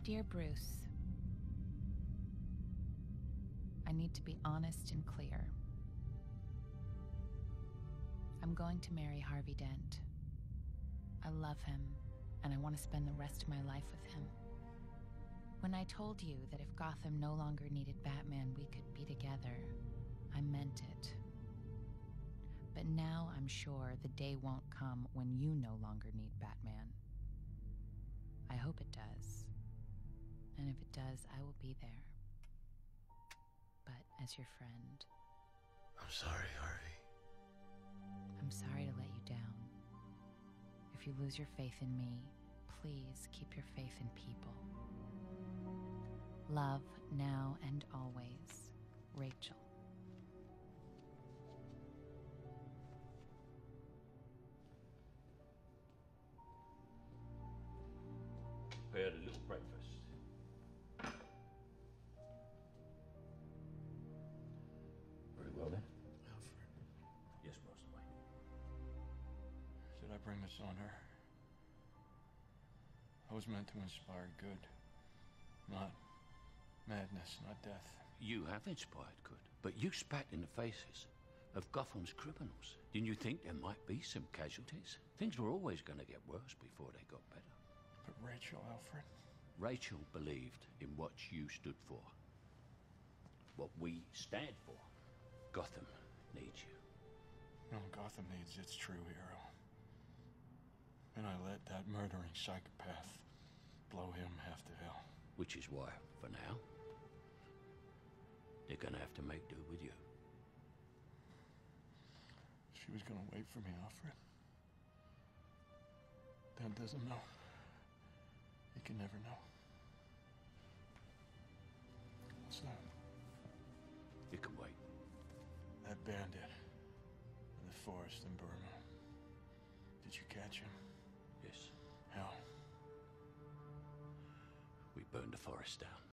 Dear Bruce, I need to be honest and clear. I'm going to marry Harvey Dent. I love him, and I want to spend the rest of my life with him. When I told you that if Gotham no longer needed Batman, we could be together, I meant it. But now I'm sure the day won't come when you no longer need Batman. I hope it does. And if it does, I will be there. But as your friend, I'm sorry, Harvey. I'm sorry to let you down. If you lose your faith in me, please keep your faith in people. Love now and always, Rachel. Prepared a little breakfast. Very well then. Alfred. Yes, Master Wayne. Did I bring this on her? I was meant to inspire good, not madness, not death. You have inspired good, but you spat in the faces of Gotham's criminals. Didn't you think there might be some casualties? Things were always going to get worse before they got better. But Rachel, Alfred? Rachel believed in what you stood for. What we stand for. Gotham needs you. No, Gotham needs its true hero. And I let that murdering psychopath blow him half to hell. Which is why, for now, they're gonna have to make do with you. She was gonna wait for me, Alfred. Dad doesn't know. He can never know. What's that? You can wait. That bandit in the forest in Burma. Did you catch him? Yes. How? We burned the forest down.